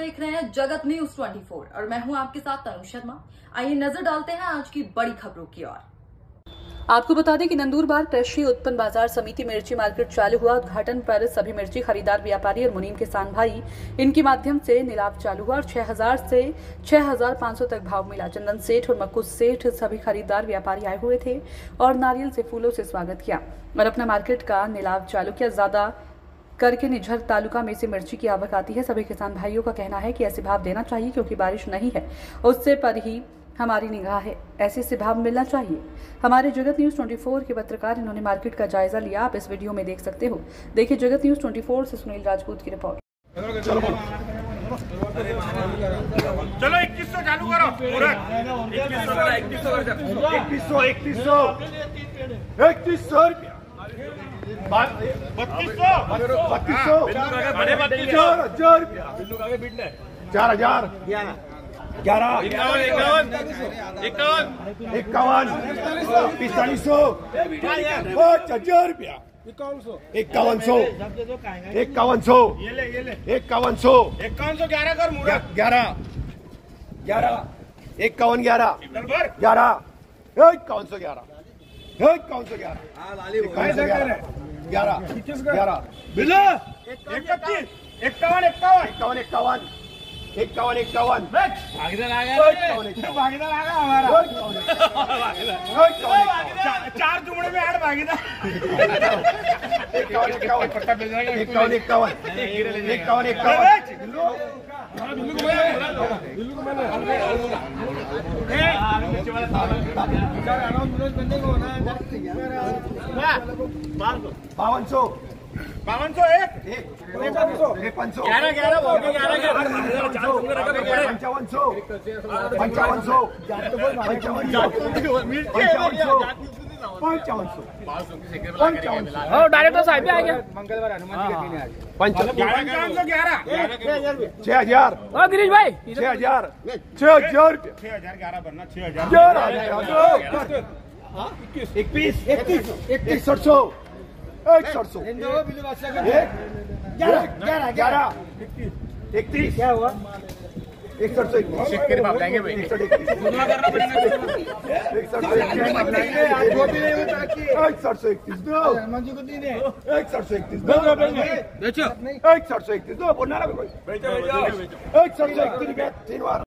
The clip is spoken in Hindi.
देख रहे हैं जगत न्यूज 24 और मैं हूं आपके साथ तनु शर्मा। आइए नजर डालते हैं आज की बड़ी खबरों की ओर। आपको बता दें कि नंदुरबार कृषि उत्पन्न बाजार समिति मिर्ची मार्केट चालू हुआ। उद्घाटन पर सभी मिर्ची खरीदार व्यापारी और मुनीम किसान भाई इनके माध्यम से नीलाव चालू हुआ और 6000 से 6500 तक भाव मिला। चंदन सेठ और मक्कू सेठ सभी खरीदार व्यापारी आए हुए थे और नारियल से फूलों से स्वागत किया और अपना मार्केट का नीलाव चालू किया। ज्यादा करके निझर तालुका में से मिर्ची की आवक आती है। सभी किसान भाइयों का कहना है कि ऐसे भाव देना चाहिए क्योंकि बारिश नहीं है, उससे पर ही हमारी निगाह है, ऐसे से भाव मिलना चाहिए। हमारे जगत न्यूज 24 के पत्रकार इन्होंने मार्केट का जायजा लिया। आप इस वीडियो में देख सकते हो। देखिए जगत न्यूज 24 से सुनील राजपूत की रिपोर्ट। चलो 2100 चालू करो। 2100 रुपया 4000 11 51 4500 5000 रुपया 5100 11 कर मुरा 11 51 चार जुमड़े में आठ भागीदार 5200 डायरेक्टर साहब भी आ गया। मंगलवार हनुमान जी का दिन है। 6000 गिरीश भाई 6000 बनना 61 31 क्या हुआ 131 शेतकरी भाव लेंगे भाई 131 बोलना 131 3 बार